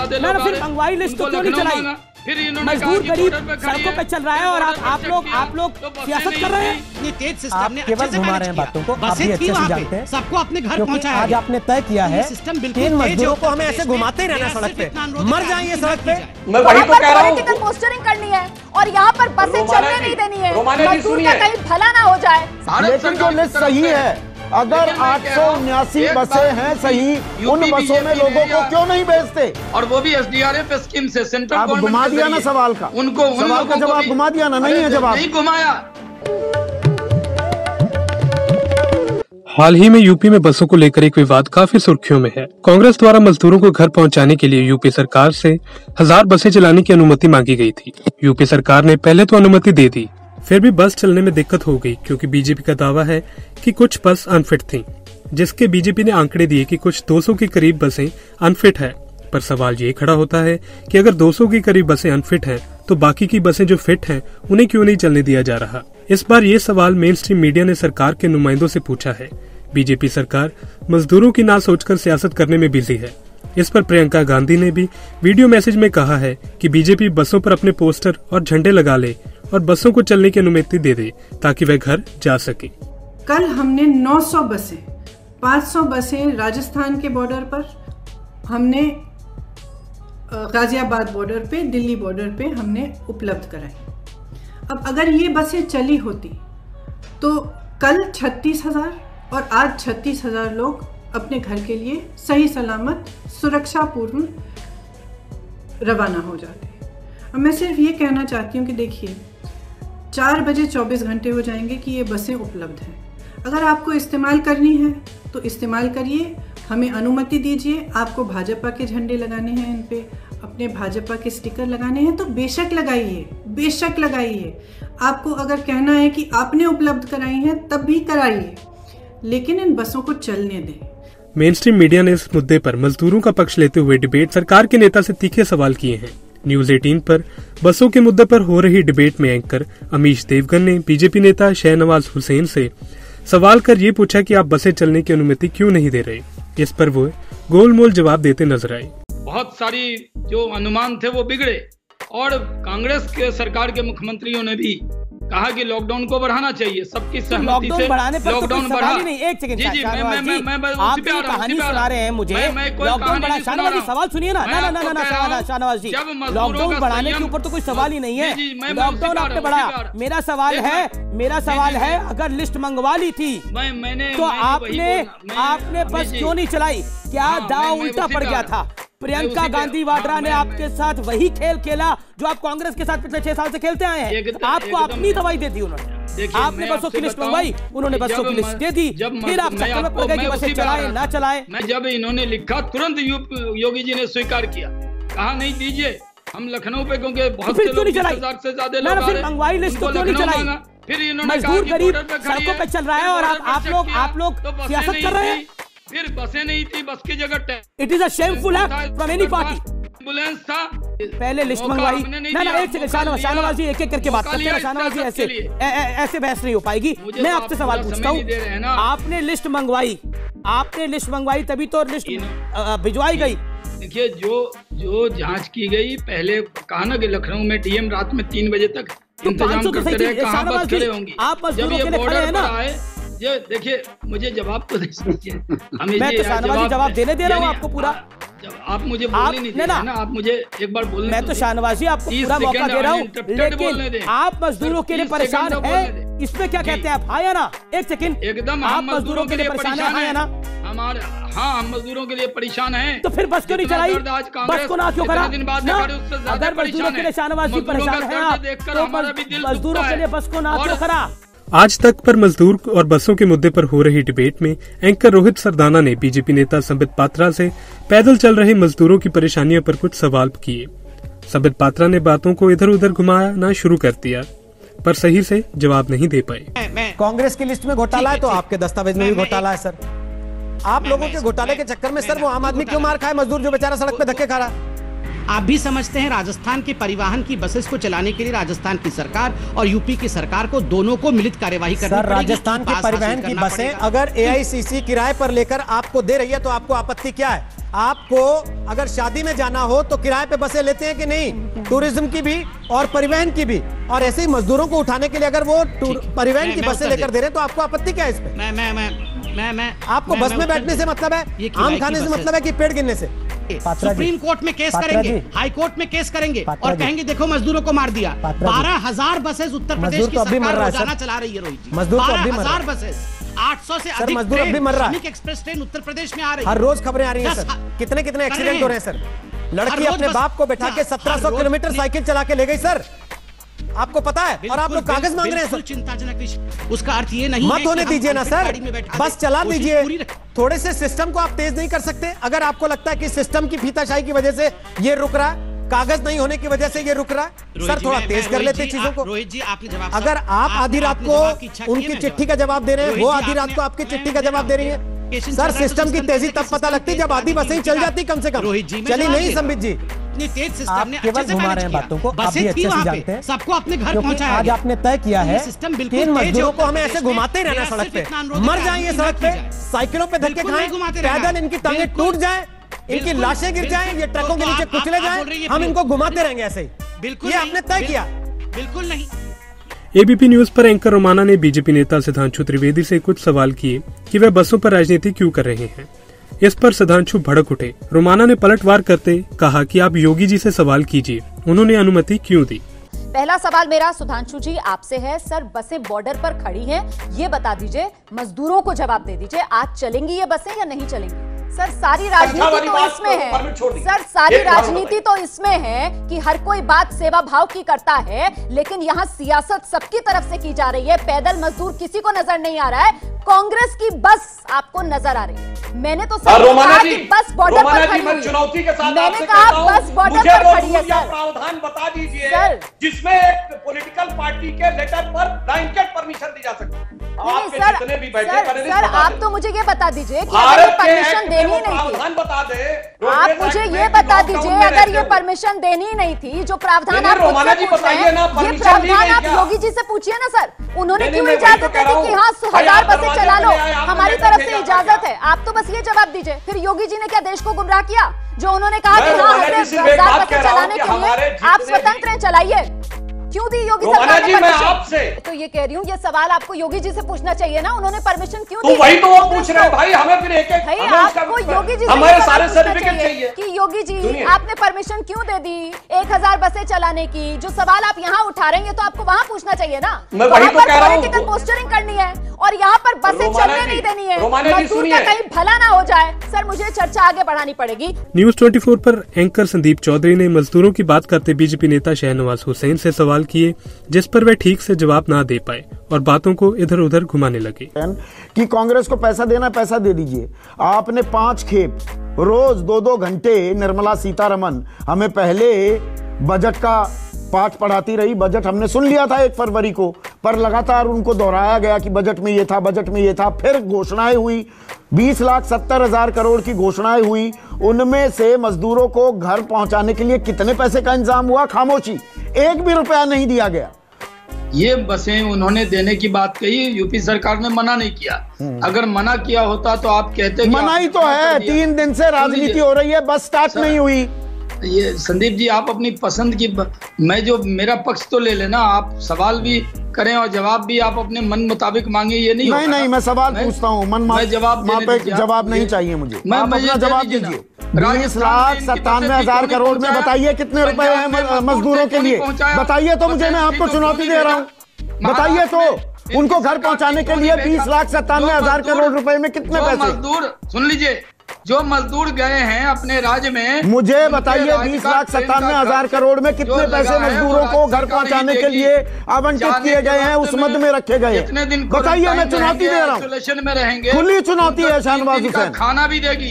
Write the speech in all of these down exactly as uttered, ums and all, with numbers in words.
ज्यादा लोग फिर मंगवाई लिस्ट तो क्यों नहीं चलाई? फिर इन्होंने मजदूर गरीब सड़कों पे चल रहा है और आप आप लोग आप लोग सियासत कर रहे हैं। इतनी तेज सिस्टम आप ने केवल घुमा रहे हैं बातों को, आप भी अच्छे से जानते हैं, सबको अपने घर पहुंचाया। आज आपने तय किया है तीन मजदूरों को हमें ऐसे घुमाते ही रहना सड़क पे, मर जाएंगे सड़क पे। मैं वही तो कह रहा हूँ, पोस्टरिंग करनी है और यहाँ पर बसें चलने नहीं देनी है, मजदूर का कहीं भला ना हो जाए। लेकिन जो लिस्ट सही है, अगर आठ सौ उन्यासी बसें हैं सही, उन बसों में लोगों को क्यों नहीं भेजते? और वो भी एसडीआरएफ स्कीम से, सेंट्रल आप घुमा दिया ना सवाल का, उनको सवाल का जवाब घुमा दिया ना, नहीं है जवाब, नहीं घुमाया। हाल ही में यूपी में बसों को लेकर एक विवाद काफी सुर्खियों में है। कांग्रेस द्वारा मजदूरों को घर पहुंचाने के लिए यूपी सरकार से हजार बसें चलाने की अनुमति मांगी गई थी। यूपी सरकार ने पहले तो अनुमति दे दी, फिर भी बस चलने में दिक्कत हो गई क्योंकि बीजेपी का दावा है कि कुछ बस अनफिट थीं, जिसके बीजेपी ने आंकड़े दिए कि कुछ दो सौ के करीब बसें अनफिट है। पर सवाल ये खड़ा होता है कि अगर दो सौ के करीब बसें अनफिट हैं, तो बाकी की बसें जो फिट हैं उन्हें क्यों नहीं चलने दिया जा रहा। इस बार ये सवाल मेन स्ट्रीम मीडिया ने सरकार के नुमाइंदों से पूछा है। बीजेपी सरकार मजदूरों की ना सोचकर सियासत करने में बिजी है। इस पर प्रियंका गांधी ने भी वीडियो मैसेज में कहा है कि बीजेपी बसों पर अपने पोस्टर और झंडे लगा ले और बसों को चलने की अनुमति दे दे ताकि वह घर जा सके। कल हमने नौ सौ बसें, पाँच सौ बसें राजस्थान के बॉर्डर पर, हमने गाजियाबाद बॉर्डर पे, दिल्ली बॉर्डर पे हमने उपलब्ध कराई। अब अगर ये बसें चली होती तो कल छत्तीस हजार और आज छत्तीस हजार लोग अपने घर के लिए सही सलामत सुरक्षापूर्ण रवाना हो जाते। अब मैं सिर्फ ये कहना चाहती हूँ कि देखिए, चार बजे चौबीस घंटे हो जाएंगे कि ये बसें उपलब्ध हैं। अगर आपको इस्तेमाल करनी है तो इस्तेमाल करिए, हमें अनुमति दीजिए। आपको भाजपा के झंडे लगाने हैं, इन पे अपने भाजपा के स्टिकर लगाने हैं तो बेशक लगाइए, बेशक लगाइए। आपको अगर कहना है कि आपने उपलब्ध कराई हैं तब भी कराइए, लेकिन इन बसों को चलने दें। मेन स्ट्रीम मीडिया ने इस मुद्दे पर मजदूरों का पक्ष लेते हुए डिबेट सरकार के नेता से तीखे सवाल किए हैं। न्यूज अठारह पर बसों के मुद्दे पर हो रही डिबेट में एंकर अमीश देवगन ने बीजेपी नेता शाहनवाज हुसैन से सवाल कर ये पूछा कि आप बसें चलने की अनुमति क्यों नहीं दे रहे। इस पर वो गोलमोल जवाब देते नजर आए। बहुत सारी जो अनुमान थे वो बिगड़े और कांग्रेस के सरकार के मुख्यमंत्रियों ने भी कहा कि लॉकडाउन को बढ़ाना चाहिए, सबकी सहमति से लॉकडाउन बढ़ा। नहीं, एक सेकंड, जी जी मैं मैं मैं मैं आप भी कहानी सुना रहे हैं मुझे, लॉकडाउन बढ़ा। शाहनवाज जी सवाल सुनिए ना। ना ना ना ना शाहनवाज जी, लॉकडाउन बढ़ाने के ऊपर तो कोई सवाल ही नहीं है। लॉकडाउन आपने बढ़ाया, मेरा सवाल है मेरा सवाल है अगर लिस्ट मंगवा ली थी तो आपने आपने बस क्यों नहीं चलाई? क्या दांव उल्टा पड़ गया था? प्रियंका गांधी वाड्रा ने आपके साथ वही खेल खेला जो आप कांग्रेस के साथ पिछले छह साल से खेलते आए हैं। आपको अपनी दवाई दे दी उन्होंने, आपने बसों की लिस्ट मंगवाई, उन्होंने बसों की लिस्ट दे दी, फिर आप चक्कर में पड़ गए कि बसें चलाए ना चलाए। मैं जब इन्होंने लिखा तुरंत योगी जी ने स्वीकार किया, कहा नहीं दीजिए हम लखनऊ पे, क्योंकि बहुत से लोग हजार से ज्यादा लोग आ रहे हैं, मंगवाई लिस्ट तो क्यों नहीं चलाई? फिर इन्होंने मजदूर गरीब सड़कों पे चल रहा है और आप लोग आप लोग सियासत कर रहे हैं। फिर बसें नहीं थी, बस की जगह it is a shameful act from any party. Ambulance था, पहले लिस्ट मंगवाई। ना ना एक सेकंड शाहनवाज शाहनवाज जी एक एक करके बात करते हैं। शाहनवाज जी ऐसे ऐसे बहस नहीं हो पाएगी। मैं आपसे सवाल पूछता हूँ, आपने लिस्ट मंगवाई, आपने लिस्ट मंगवाई तभी तो लिस्ट भिजवाई गई। देखिए जो जो जांच की गई, पहले कहा ना कि लखनऊ में डीएम रात में तीन बजे तक इंतजाम करते रहे, कहाँ बस खड़े होंगी। जब ये बॉर्डर पर आए, ये देखिए मुझे जवाब तो दे दीजिए। मैं तो शाहनवाज जी जवाब देने दे रहा हूँ आपको पूरा। आप मुझे बोलने नहीं दे रहे ना, आप मुझे एक बार बोलने। मैं तो शाहनवाज जी आपको पूरा मौका दे रहा हूँ, लेकिन आप मजदूरों के लिए परेशान हैं, इसमें क्या कहते हैं आप? हाँ या ना? एक सेकंड, एकदम आप मजदूरों के लिए परेशान हैं, हाँ या ना? हमारे हाँ हम मजदूरों के लिए परेशान हैं। तो फिर बस क्यों नहीं चलाई? बस को ना क्यों करा? अगर मजदूरों के लिए शाहनवाज जी परेशान हैं आप, तो मजदूरों के लिए बस को ना क्यों करा? आज तक पर मजदूर और बसों के मुद्दे पर हो रही डिबेट में एंकर रोहित सरदाना ने बीजेपी नेता संबित पात्रा से पैदल चल रहे मजदूरों की परेशानियों पर कुछ सवाल किए। संबित पात्रा ने बातों को इधर उधर घुमाना शुरू कर दिया, पर सही से जवाब नहीं दे पाए। कांग्रेस की लिस्ट में घोटाला है तो आपके दस्तावेज में भी घोटाला है सर। आप लोगों के घोटाले के चक्कर में सर वो आम आदमी क्यों मार खाए? मजदूर जो बेचारा सड़क पे धक्के खा रहा है। आप भी समझते हैं राजस्थान के परिवहन की बसेस को चलाने के लिए राजस्थान की सरकार और यूपी की सरकार को दोनों को मिलित कार्यवाही करनी पड़ेगी। राजस्थान के परिवहन की बसें अगर एआईसीसी किराए पर लेकर आपको दे रही है तो आपको आपत्ति क्या है? आपको अगर शादी में जाना हो तो किराए पे बसें लेते हैं कि नहीं? टूरिज्म की भी और परिवहन की भी। और ऐसे ही मजदूरों को उठाने के लिए अगर वो परिवहन की बसें लेकर दे रहे हैं तो आपको आपत्ति क्या है इस पे? मैं मैं मैं मैं मैं आपको बस में बैठने से मतलब है, आम खाने से मतलब है कि पेट गिनने से? सुप्रीम कोर्ट में केस करेंगे, हाई कोर्ट में केस करेंगे और कहेंगे देखो मजदूरों को मार दिया। बारह हजार बसेस उत्तर प्रदेश की सरकार रोजाना चला रही है रोहित जी। बारह हजार बसेस, आठ सौ से अधिक मजदूर अब भी मर रहा है। एक्सप्रेस ट्रेन उत्तर प्रदेश में आ रही है। हर रोज खबरें आ रही हैं सर, कितने कितने एक्सीडेंट हो रहे हैं सर। लड़की अपने बाप को बैठा के सत्रह सौ किलोमीटर साइकिल चला के ले गई सर, आपको पता है? और आप लोग कागज मांग रहे हैं सर। चिंताजनक विषय, उसका अर्थ ये नहीं मत होने दीजिए ना सर, बस चला दीजिए। थोड़े से सिस्टम को आप तेज नहीं कर सकते? अगर आपको लगता है कि सिस्टम की फीताशाही की वजह से ये रुक रहा है, कागज नहीं होने की वजह से ये रुक रहा है, सर थोड़ा तेज कर लेते चीजों को। रोहित जी आपने जवाब, अगर आप आधी रात को उनकी चिट्ठी का जवाब दे रहे हैं, वो आधी रात को आपकी चिट्ठी का जवाब दे रही है, सर सिस्टम की तेजी तब पता लगती जब आधी बसें चल जाती कम से कम। चली नहीं संबित जी, तेज सिस्टम ने केवल घुमा रहे हैं बातों को, आप भी अच्छे से जानते हैं। सबको अपने घर पहुंचाया। आज आपने तय किया है कि इन मजदूरों को हमें ऐसे घुमाते ही रहना सड़क पे, मर जाएंगे सड़क पे, साइकिलों पे धक्के खाएं, पैदल इनकी टांगें टूट जाएं, इनकी लाशें गिर जाएं, ये ट्रकों के नीचे कुचले जाएं, हम इनको घुमाते रहेंगे ऐसे ही। बिल्कुल, ये आपने तय किया। बिल्कुल नहीं। एबीपी न्यूज पर एंकर रोमाना ने बीजेपी नेता सुधांशु त्रिवेदी से कुछ सवाल किए कि वे बसों पर राजनीति क्यों कर रहे हैं। इस पर सुधांशु भड़क उठे। रोमाना ने पलटवार करते कहा कि आप योगी जी से सवाल कीजिए, उन्होंने अनुमति क्यों दी। पहला सवाल मेरा सुधांशु जी आपसे है, सर बसें बॉर्डर पर खड़ी हैं, ये बता दीजिए, मजदूरों को जवाब दे दीजिए, आज चलेंगी ये बसें या नहीं चलेंगी? सर सारी राजनीति तो इसमें है, सर सारी राजनीति तो इसमें है कि हर कोई बात सेवा भाव की करता है, लेकिन यहाँ सियासत सबकी तरफ से की जा रही है। पैदल मजदूर किसी को नजर नहीं आ रहा है, कांग्रेस की बस आपको नजर आ रही है। मैंने तो सर कहा कि बस बॉर्डर पर खड़ी है, चुनौती के साथ मैंने कहा बस बॉर्डर पर खड़ी है सर। प्रावधान बता दीजिए सर जिसमें एक पॉलिटिकल पार्टी के लेटर पर ब्लैंकेट परमिशन दी जा सकती है। नहीं सर, सर, सर आप तो मुझे ये बता दीजिए कि अगर ये परमिशन देनी नहीं थी, बता दे, आप मुझे ये बता दीजिए अगर ये परमिशन देनी नहीं थी, जो प्रावधान आप मुझसे पूछ रहे हैं, ये प्रावधान आप योगी जी से पूछिए ना सर, उन्होंने क्यों इजाजत दे दी कि हाँ हजार बसें चला लो, हमारी तरफ से इजाजत है। आप तो बस ये जवाब दीजिए, फिर योगी जी ने क्या देश को गुमराह किया जो उन्होंने कहा कि हाँ हजार बसें चलाने के लिए आप स्वतंत्र हैं, चलाइए, क्यों दी योगी सरकार ने परमिशन? तो ये कह रही हूँ, ये सवाल आपको योगी जी से पूछना चाहिए ना, उन्होंने परमिशन क्यों दी? तो वही तो वो पूछ रहे हैं भाई, हमें फिर एक एक भाई आपको योगी जी से हमारे सारे सर्टिफिकेट चाहिए कि योगी जी आपने परमिशन क्यों दे दी एक हजार बसें चलाने की? जो सवाल आप यहाँ उठा रहे हैं तो आपको वहाँ पूछना चाहिए ना, वहाँ पर पॉलिटिकल पोस्टरिंग करनी है और यहाँ पर बसें चलने नहीं देनी है, मजदूर का कहीं भला ना हो जाए। सर मुझे चर्चा आगे बढ़ानी पड़ेगी। न्यूज चौबीस पर एंकर संदीप चौधरी ने मजदूरों की बात करते बीजेपी नेता शहनवाज हुसैन से सवाल किए, जिस पर वे ठीक से जवाब ना दे पाए और बातों को इधर उधर घुमाने लगे कि कांग्रेस को पैसा देना, पैसा दे दीजिए। आपने पांच खेप रोज दो दो घंटे निर्मला सीतारमन हमें पहले बजट का पाठ पढ़ाती रही। बजट हमने सुन लिया था एक फरवरी को, पर लगातार उनको दोहराया गया कि बजट में ये था, बजट में ये था। फिर घोषणाएं हुई, बीस लाख सत्तर हजार करोड़ की घोषणाएं हुई, उनमें से मजदूरों को घर पहुंचाने के लिए कितने पैसे का इंतजाम हुआ? खामोशी, एक भी रुपया नहीं दिया गया। ये बसें उन्होंने देने की बात कही, यूपी सरकार ने मना नहीं किया। अगर मना किया होता तो आप कहते मना ही तो है, तीन दिन से राजनीति हो रही है, बस स्टार्ट नहीं हुई। ये संदीप जी आप अपनी पसंद की ब... मैं जो मेरा पक्ष तो ले लेना, आप सवाल भी करें और जवाब भी आप अपने मन मुताबिक मांगे, ये नहीं नहीं नहीं मैं सवाल पूछता हूँ, मन मैं जवाब पे जवाब नहीं चाहिए मुझे, मैं अपना जवाब दीजिए। बीस लाख सत्तानवे हजार करोड़ में बताइए कितने रुपए हैं मजदूरों के लिए? बताइए तो मुझे, मैं आपको चुनौती दे रहा हूँ, बताइए तो। उनको घर पहुंचाने के लिए बीस लाख सत्तानवे हजार करोड़ रुपए में कितने पैसे? मजदूर सुन लीजिए, जो मजदूर गए हैं अपने राज्य में, मुझे बताइए बीस लाख सत्तानवे हजार करोड़ में कितने पैसे मजदूरों को घर पहुंचाने के लिए आवंटित किए गए हैं, उस मद में रखे गए हैं? बताइए, मैं चुनौती दे रहा हूँ, आइसोलेशन में रहेंगे, खुली चुनौती है शहनवाज हुसैन। खाना भी देगी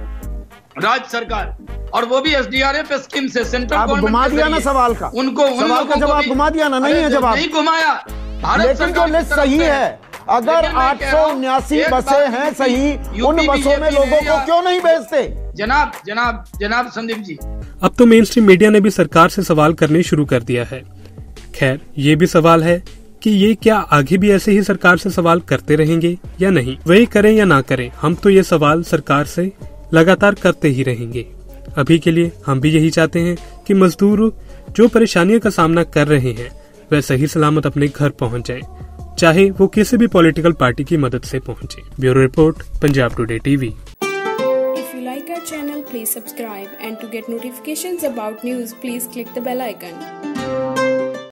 राज्य सरकार, और वो भी एसडीआरएफ स्कीम से, सेंट्रल गवर्नमेंट। घुमा दिया ना सवाल का, उनको सवाल का जवाब घुमा दिया ना, नहीं है जवाब, नहीं घुमाया। लेकिन जो लिस्ट सही है, अगर आठ सौ उन्यासी बसें हैं सही, उन बसों में लोगों को क्यों नहीं भेजते? जनाब जनाब जनाब संदीप जी, अब तो मेन स्ट्रीम मीडिया ने भी सरकार से सवाल करने शुरू कर दिया है। खैर, ये भी सवाल है कि ये क्या आगे भी ऐसे ही सरकार से सवाल करते रहेंगे या नहीं। वही करें या ना करें, हम तो ये सवाल सरकार से लगातार करते ही रहेंगे। अभी के लिए हम भी यही चाहते हैं कि मजदूर जो परेशानियों का सामना कर रहे हैं वह सही सलामत अपने घर पहुंच जाए, चाहे वो किसी भी पॉलिटिकल पार्टी की मदद से पहुंचे। Bureau report, Punjab today TV. If you like our channel, please subscribe, and to get notifications about news, please click the bell icon.